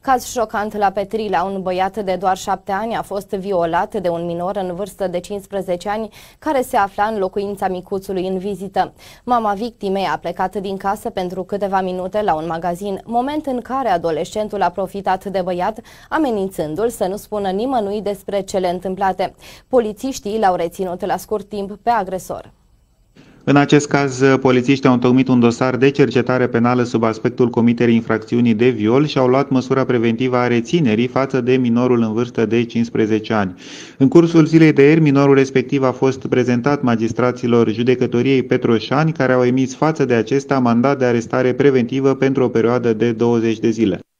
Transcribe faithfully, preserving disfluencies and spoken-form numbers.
Caz șocant la Petrilea, un băiat de doar șapte ani a fost violat de un minor în vârstă de cincisprezece ani care se afla în locuința micuțului în vizită. Mama victimei a plecat din casă pentru câteva minute la un magazin, moment în care adolescentul a profitat de băiat, amenințându-l să nu spună nimănui despre cele întâmplate. Polițiștii l-au reținut la scurt timp pe agresor. În acest caz, polițiștii au întocmit un dosar de cercetare penală sub aspectul comiterii infracțiunii de viol și au luat măsura preventivă a reținerii față de minorul în vârstă de cincisprezece ani. În cursul zilei de ieri, minorul respectiv a fost prezentat magistraților judecătoriei Petroșani, care au emis față de acesta mandat de arestare preventivă pentru o perioadă de douăzeci de zile.